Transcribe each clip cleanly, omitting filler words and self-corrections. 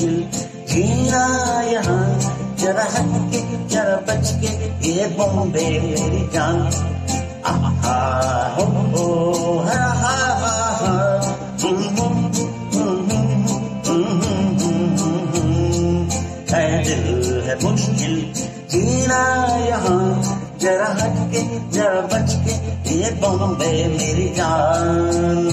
मुश्किल जीना यहाँ, जरा हटके जरा बच के, ये बॉम्बे मेरी जान। आहा हो हा हा हा, है दिल है मुश्किल जीना यहाँ, जरा हटके जरा बच के, ये बॉम्बे मेरी जान।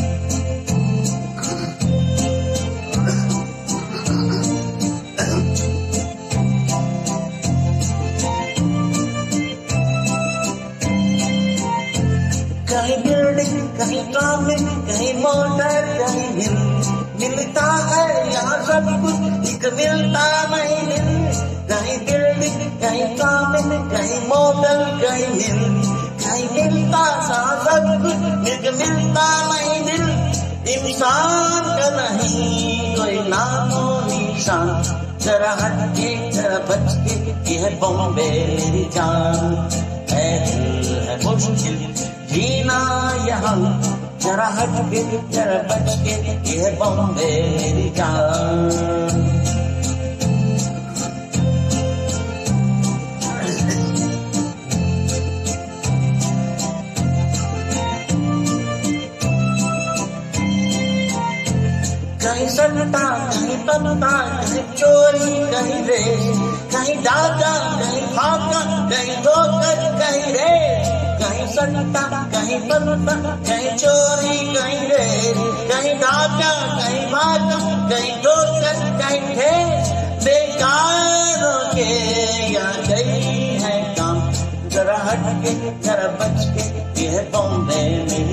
कहीं बिल्डिंग कहीं ट्रैफिक कहीं मोटर कहीं हिल, मिलता है यहाँ सब कुछ एक मिलता नहीं मिल। कहीं बिल्डिंग कहीं ट्रैफिक कहीं मोटर कहीं हिल, कहीं मिलता सा सब कुछ एक मिलता नहीं मिल। इंसान का नहीं कोई नामो निशान, जरा हटके जरा बच के, यह बॉम्बे मेरी जान। है दिल है मुश्किल जीना यहाँ, जरा हटके जरा बच के, यह बॉम्बे मेरी जान। कहीं सट्टा कहीं पत्ता कहीं चोरी कहीं रेस, कहीं डाका कहीं फाका कहीं धोखा कहीं रेस। कहीं सट्टा कहीं पत्ता कहीं चोरी कहीं रेस, कहीं डाका कहीं फाका कहीं धोखा कहीं रेस। बेकार के यहाँ गई है काम, जरा हटके जरा बच के, यह बॉम्बे में